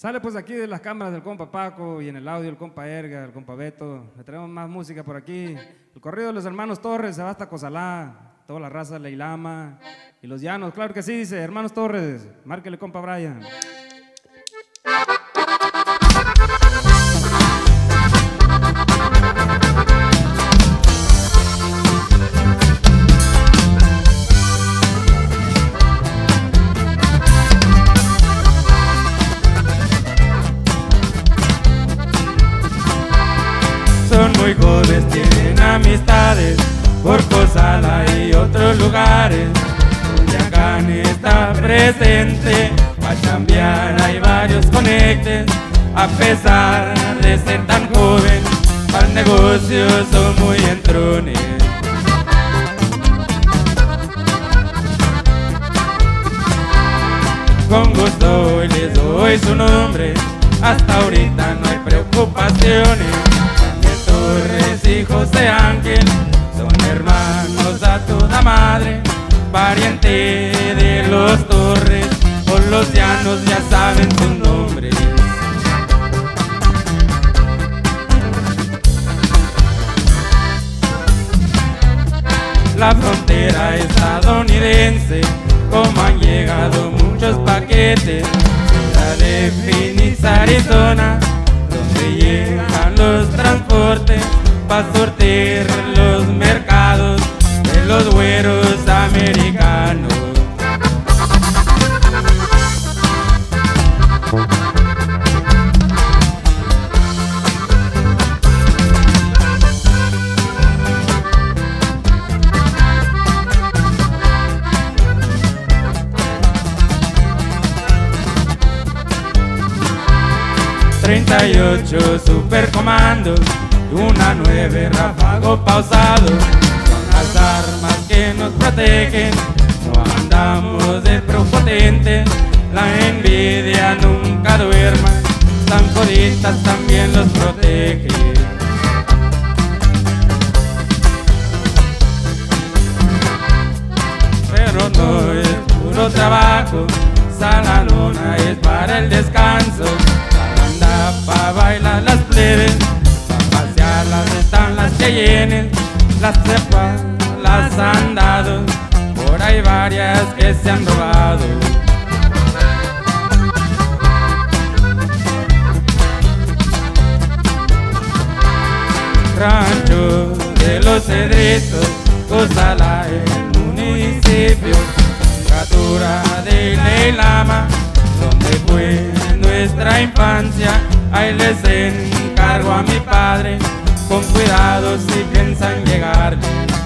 Sale pues aquí de las cámaras del compa Paco y en el audio el compa Erga, el compa Beto. Le traemos más música por aquí. El corrido de los hermanos Torres se va hasta Cozalá, toda la raza de Leilama y los llanos. Claro que sí, dice, hermanos Torres, márquele compa Brian. Son muy jóvenes, tienen amistades por Cozalá y otros lugares. Culiacán está presente, para chambear hay varios conectes. A pesar de ser tan joven, para el negocio son muy entrones. Con gusto hoy les doy su nombre, hasta ahorita no hay preocupaciones. Torres y José Ángel son hermanos a toda madre, pariente de los Torres, por los llanos ya saben sus nombres. La frontera estadounidense, como han llegado muchos paquetes, Ciudad de Phoenix, Arizona, donde llegan los transportes para surtir los mercados de los güeros americanos. ...38 supercomandos y una 9 ráfago pausado, son las armas que nos protegen, no andamos de prepotentes, la envidia nunca duerma, tan joditas también los protege. Pero no es puro trabajo, Salalona es para el descanso, para bailar las plebes, para pasearlas están las Cheyennes, las cepas las han dado, por ahí varias que se han robado. Rancho de los Cedritos, Cozalá el municipio, Catura de Leilama, donde fue nuestra infancia, ahí les encargo a mi padre, con cuidado si piensan llegar.